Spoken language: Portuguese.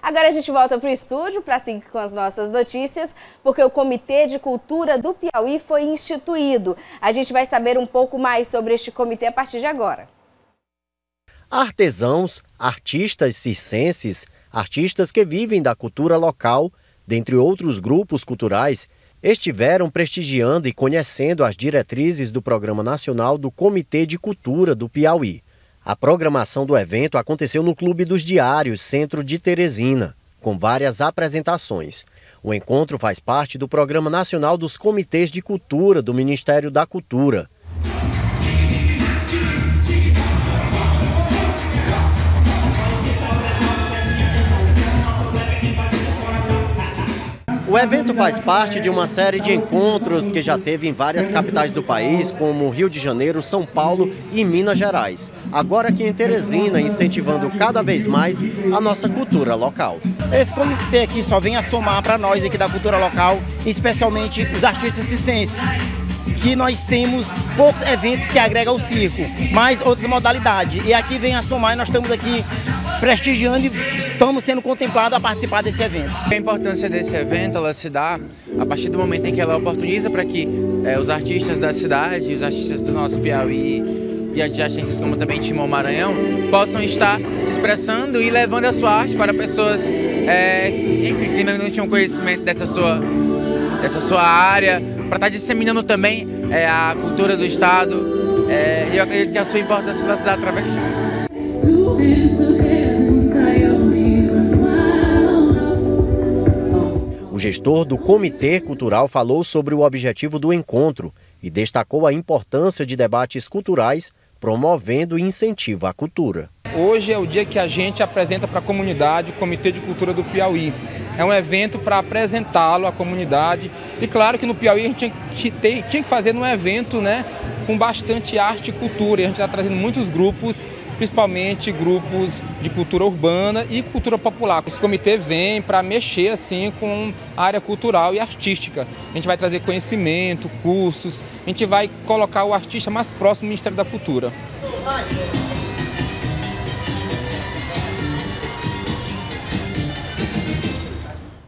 Agora a gente volta para o estúdio para seguir com as nossas notícias, porque o Comitê de Cultura do Piauí foi instituído. A gente vai saber um pouco mais sobre este comitê a partir de agora. Artesãos, artistas circenses, artistas que vivem da cultura local, dentre outros grupos culturais, estiveram prestigiando e conhecendo as diretrizes do Programa Nacional do Comitê de Cultura do Piauí. A programação do evento aconteceu no Clube dos Diários, centro de Teresina, com várias apresentações. O encontro faz parte do Programa Nacional dos Comitês de Cultura do Ministério da Cultura. O evento faz parte de uma série de encontros que já teve em várias capitais do país, como Rio de Janeiro, São Paulo e Minas Gerais. Agora aqui em Teresina, incentivando cada vez mais a nossa cultura local. Esse comitê aqui só vem a somar para nós aqui da cultura local, especialmente os artistas circenses, que nós temos poucos eventos que agregam ao circo, mas outras modalidades. E aqui vem a somar e nós estamos aqui prestigiando e estamos sendo contemplados a participar desse evento. A importância desse evento, ela se dá a partir do momento em que ela oportuniza para que os artistas da cidade, os artistas do nosso Piauí e de agências como também Timon Maranhão possam estar se expressando e levando a sua arte para pessoas enfim, que ainda não tinham conhecimento dessa sua área, para estar disseminando também a cultura do estado. E eu acredito que a sua importância vai se dar através disso. O gestor do Comitê Cultural falou sobre o objetivo do encontro e destacou a importância de debates culturais, promovendo o incentivo à cultura. Hoje é o dia que a gente apresenta para a comunidade o Comitê de Cultura do Piauí. É um evento para apresentá-lo à comunidade. E claro que no Piauí a gente tinha que fazer um evento, né, com bastante arte e cultura. E a gente está trazendo muitos grupos, principalmente grupos de cultura urbana e cultura popular. Esse comitê vem para mexer assim com a área cultural e artística. A gente vai trazer conhecimento, cursos, a gente vai colocar o artista mais próximo do Ministério da Cultura.